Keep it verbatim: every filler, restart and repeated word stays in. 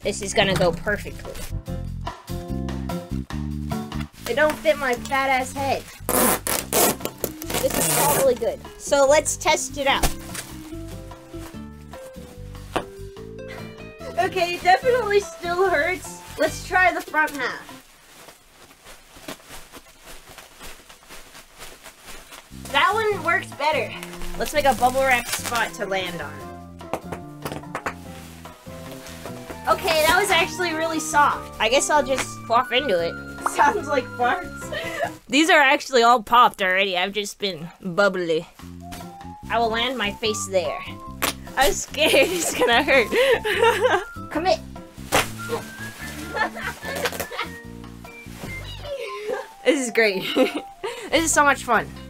This is gonna go perfectly. It don't fit my fat ass head. This is probably good. So let's test it out. Okay, it definitely still hurts. Let's try the front half. That one works better. Let's make a bubble wrap spot to land on. Okay, that was actually really soft. I guess I'll just flop into it. Sounds like farts. These are actually all popped already. I've just been bubbly. I will land my face there. I'm scared it's gonna hurt. Commit. This is great. This is so much fun.